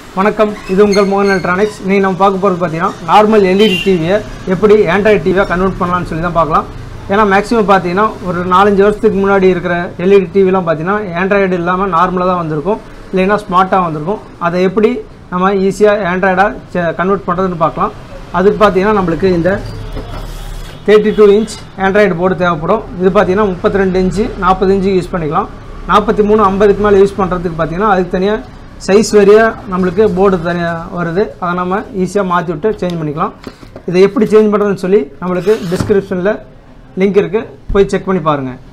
வணக்கம், இது உங்கள் மோகன் எலக்ட்ரானிக்ஸ். நீங்கள் நம்ம பார்க்க போகிறது பார்த்தீங்கன்னா நார்மல் எல்இடி டிவியை எப்படி ஆண்ட்ராய்டு டிவியாக கன்வெர்ட் பண்ணலாம்னு சொல்லி தான் பார்க்கலாம். ஏன்னா மேக்ஸிமம் பார்த்தீங்கன்னா ஒரு 4-5 வருஷத்துக்கு முன்னாடி இருக்கிற எல்இடி டிவிலாம் பார்த்தீங்கன்னா ஆண்ட்ராய்டு இல்லாமல் நார்மலாக தான் வந்திருக்கும், இல்லைன்னா ஸ்மார்ட்டாக வந்திருக்கும். அதை எப்படி நம்ம ஈஸியாக ஆண்ட்ராய்டாக கன்வெர்ட் பண்ணுறதுன்னு பார்க்கலாம். அதுக்கு பார்த்தீங்கன்னா நம்மளுக்கு இந்த 32 இன்ச் ஆண்ட்ராய்டு போர்டு தேவைப்படும். இது பார்த்தீங்கன்னா 32 இன்ச்சு 40 இன்ச்சு யூஸ் பண்ணிக்கலாம். 43, 50க்கு மேலே யூஸ் பண்ணுறதுக்கு பார்த்தீங்கன்னா அதுக்கு தனியாக சைஸ் வரியாக நம்மளுக்கு போர்டு தனியாக வருது. அதை நம்ம ஈஸியாக மாற்றி விட்டு சேஞ்ச் பண்ணிக்கலாம். இதை எப்படி சேஞ்ச் பண்ணுறதுன்னு சொல்லி நம்மளுக்கு டிஸ்கிரிப்ஷனில் லிங்க் இருக்குது, போய் செக் பண்ணி பாருங்கள்.